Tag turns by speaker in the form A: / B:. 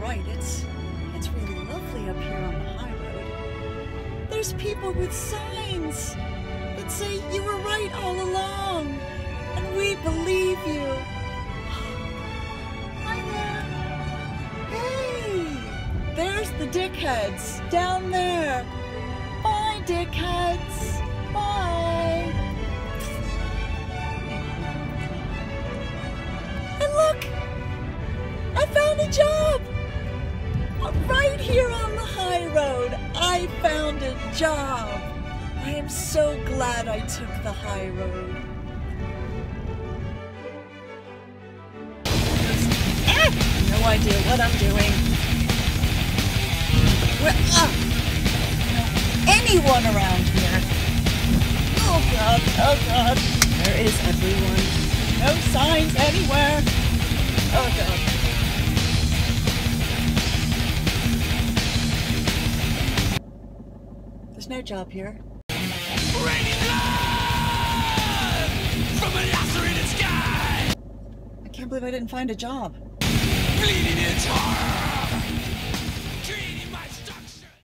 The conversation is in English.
A: right. It's really lovely up here on the high road. There's people with signs that say you were right all along, and we believe you. Hi there. Hey, there's the dickheads down there. Bye, dickheads. Bye. And look, I found a job. Right here on the high road, I found a job. I am so glad I took the high road. No idea what I'm doing. Anyone around here? Oh God, oh God. Where is everyone? No signs anywhere. Oh God. There's no job here.
B: Raining blood from a lacerated sky.
A: I can't believe I didn't find a job.
B: Bleeding its heart.